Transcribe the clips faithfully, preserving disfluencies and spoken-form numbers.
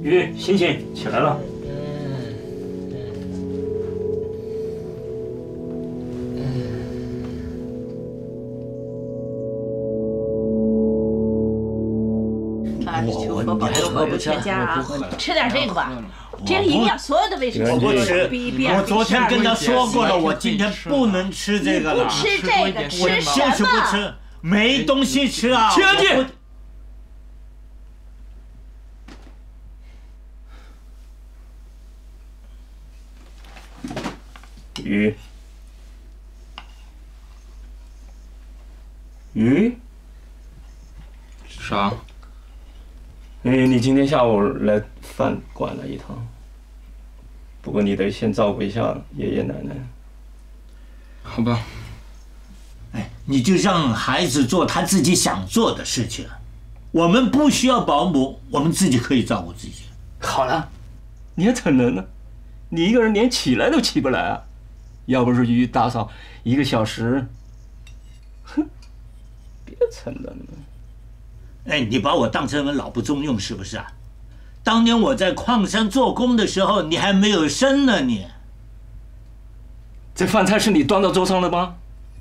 鱼，醒醒，起来了。 啊，求佛保佑保佑全家啊！吃点这个吧，这个营养所有的维生素我不吃。 比比我昨天跟他说过了，我今天不能吃这个了。 不吃这个，吃我就是不吃，没东西吃啊！ 清静。鱼，鱼， 啥？ 哎，你今天下午来饭馆了一趟，不过你得先照顾一下爷爷奶奶。 好吧。 哎，你就让孩子做他自己想做的事情，我们不需要保姆，我们自己可以照顾自己。 好了，你还逞能呢？你一个人连起来都起不来啊！要不是鱼打扫一个小时，哼，别逞能了。 哎，你把我当成老不中用是不是啊？当年我在矿山做工的时候，你还没有生呢，你。 这饭菜是你端到桌上的吗？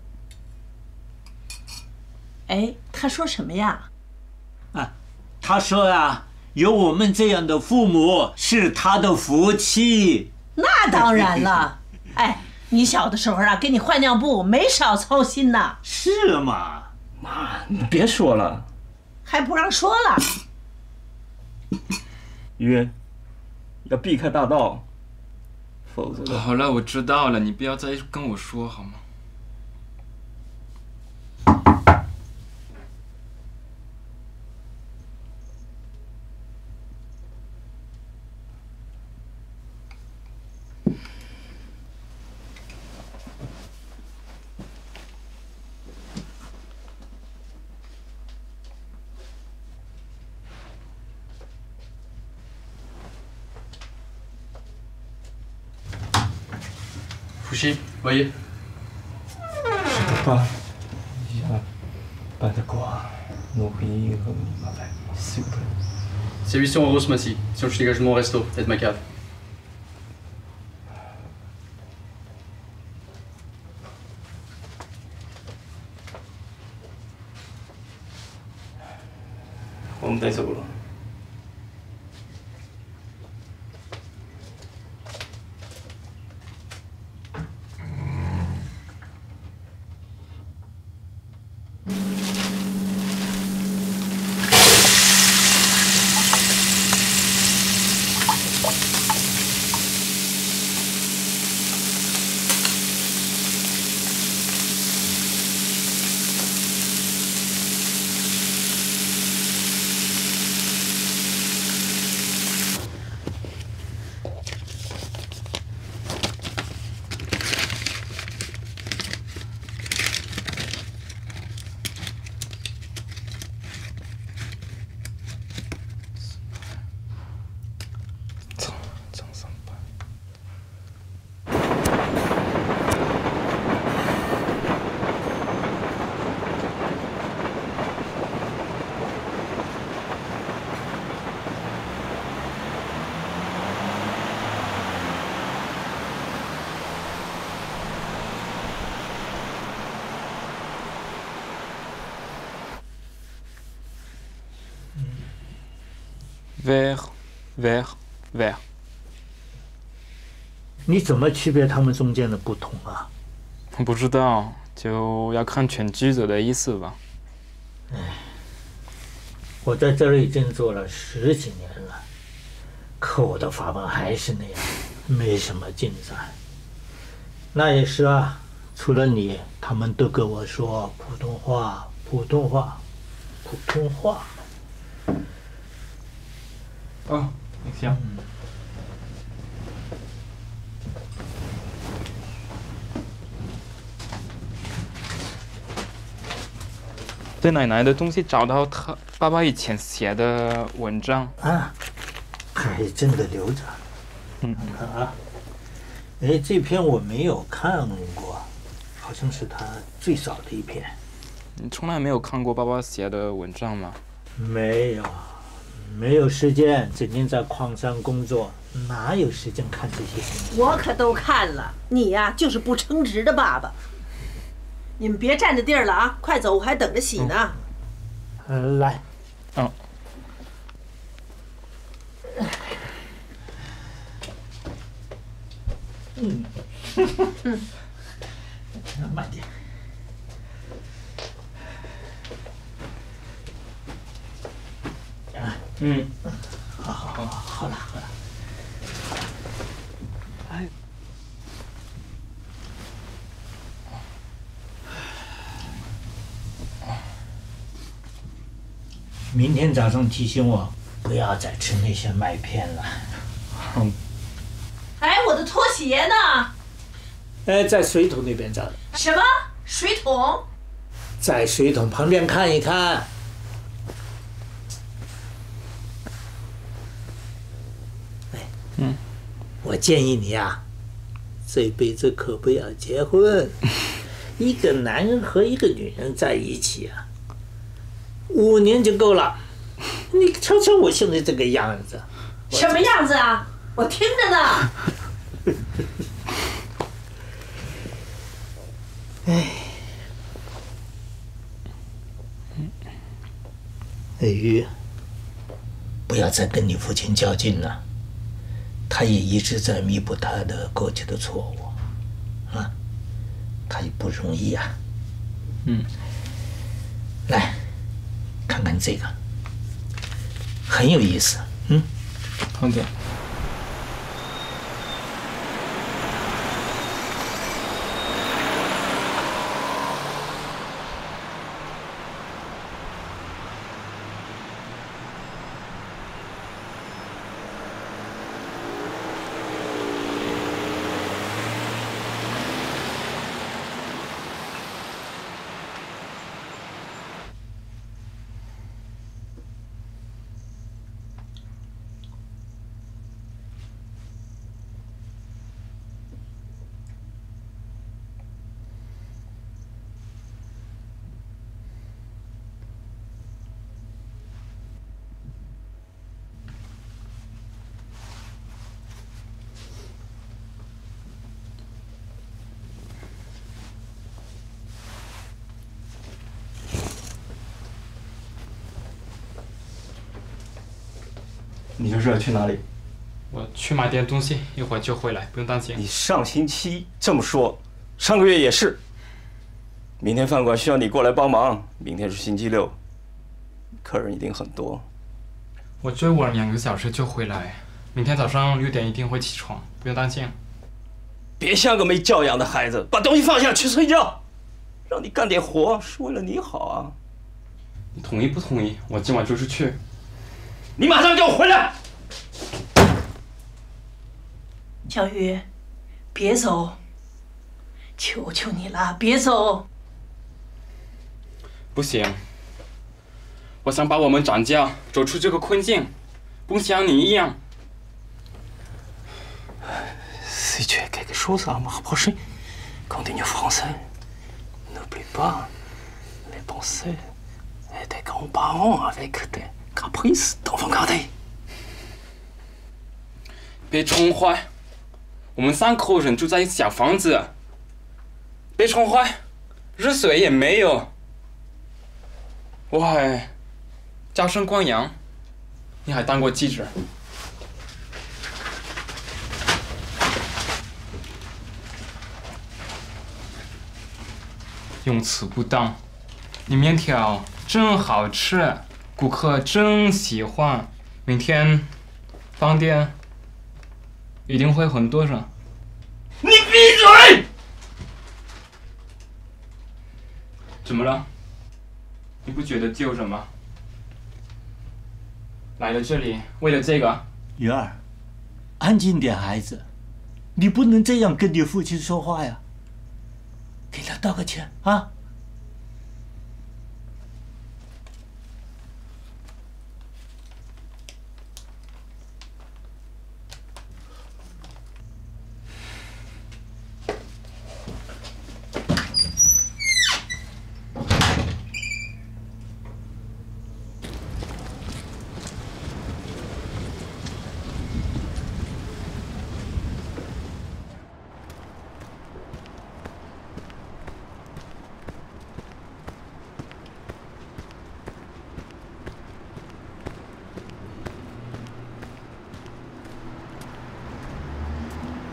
哎，他说什么呀？ 啊，他说呀，有我们这样的父母是他的福气。 那当然了，哎，你小的时候啊，给你换尿布没少操心呐。 是吗？ 妈，你别说了。 还不让说了。 鱼，要避开大道，否则。 好了，我知道了，你不要再跟我说好吗？Fouchy, voyez. Je peux pas. Il n'y a pas de quoi nourrir ma famille, s'il vous plaît. C'est huit cents euros ce mois-ci. Sinon je dégage de mon resto et de ma cave. On me laisse au boulot. Vert, vert, vert。 你怎么区别它们中间的不同啊？ 我不知道，就要看全句子的意思吧。 哎，我在这里已经做了十几年了，可我的法本还是那样，没什么进展。那也是啊，除了你，他们都跟我说普通话，普通话，普通话。 哦，行。在奶奶的东西找到他爸爸以前写的文章啊，还真的留着。 嗯， 看看啊，哎，这篇我没有看过，好像是他最早的一篇。 你从来没有看过爸爸写的文章吗？ 没有， 没有时间，整天在矿山工作，哪有时间看这些东西？ 我可都看了，你呀、啊、就是不称职的爸爸。你们别占着地儿了啊，快走，我还等着洗呢。 嗯、呃，来， 嗯。 嗯，嗯，慢点。啊，嗯，好好好，好了好了。哎，明天早上提醒我，不要再吃那些麦片了。 嗯。 哎，我的拖鞋呢？ 哎，在水桶那边找的。 什么水桶？ 在水桶旁边看一看。哎， 嗯， 我建议你呀，这辈子可不要结婚。一个男人和一个女人在一起啊，五年就够了。你瞧瞧我现在这个样子。 什么样子啊？我听着呢。 哎，爱玉，不要再跟你父亲较劲了，他也一直在弥补他的过去的错误，啊，他也不容易啊。 嗯， 来，看看这个，很有意思。嗯， 好的。 你这是要去哪里？ 我去买点东西，一会儿就回来，不用担心。 你上星期这么说，上个月也是。明天饭馆需要你过来帮忙，明天是星期六，客人一定很多。 我追晚两个小时就回来，明天早上六点一定会起床，不用担心。 别像个没教养的孩子，把东西放下去睡觉。让你干点活是为了你好啊。 你同意不同意？我今晚就是去。 你马上给我回来！ 小雨，别走，求求你了，别走！ 不行，我想把我们张家走出这个困境，不像你一样。 Si tu as quelque chose à me reprocher, continue français. N'oublie pas les pensées et tes grands-parents avec tes caprices d'enfant gardé. 别宠坏，我们三口人住在小房子。别宠坏，热水也没有。我还娇生惯养，你还当过记者。用词不当，你面条真好吃，顾客真喜欢。明天饭店一定会很多人。 你闭嘴！ 怎么了？你不觉得丢人吗？来了这里为了这个？ 鱼儿，安静点，孩子，你不能这样跟你父亲说话呀。给他道个歉啊！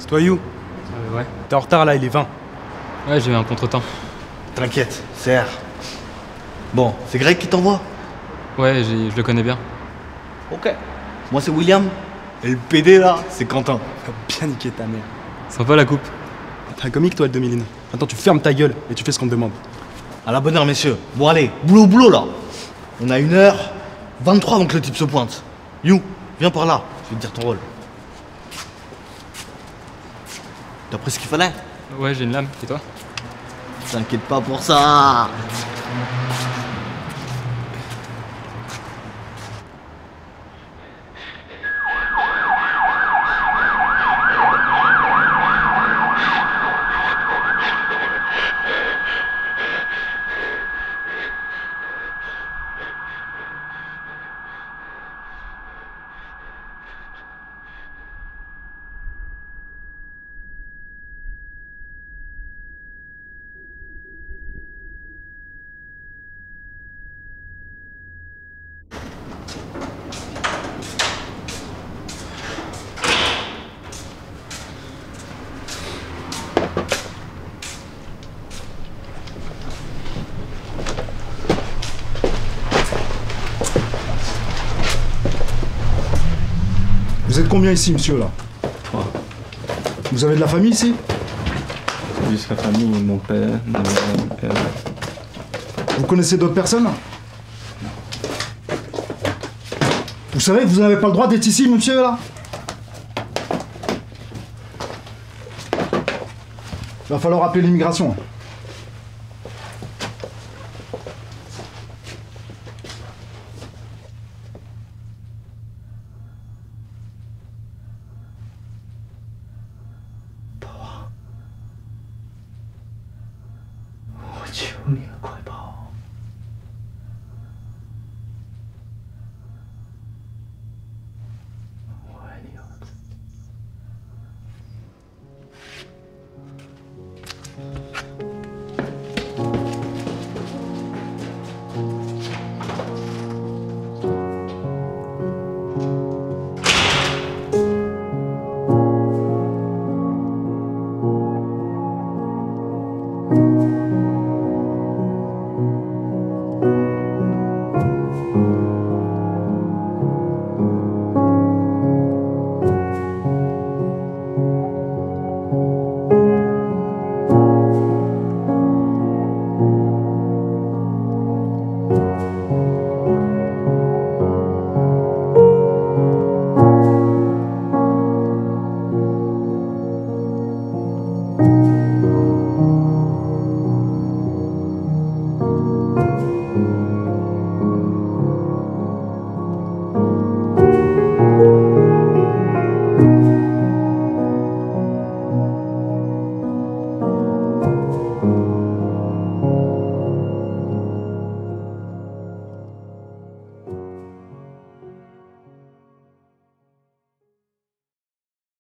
C'est toi, You? Euh, ouais. T'es en retard là, il est vingt. Ouais, j'ai eu un contretemps. T'inquiète, c'est R. Bon, c'est Greg qui t'envoie? Ouais, j'ai- je le connais bien. Ok. Moi, c'est William. Et le P D là, c'est Quentin. Faut bien niquer ta mère. Sympa la coupe. T'es un comique, toi, le demi-lune. Maintenant, tu fermes ta gueule et tu fais ce qu'on te demande. À la bonne heure, messieurs. Bon, allez, boulot, boulot là. On a une heure vingt-trois avant que le type se pointe. You, viens par là. Je vais te dire ton rôle. T'as pris ce qu'il fallait? Ouais, j'ai une lame. Et toi? T'inquiète pas pour ça. Vous êtes combien ici, monsieur, là? Trois. Vous avez de la famille ici? Juste la famille, mon père, ma mère, mon père. Vous connaissez d'autres personnes? Vous savez que vous n'avez pas le droit d'être ici, monsieur, là? Il va falloir appeler l'immigration. Oh, Dieu mio.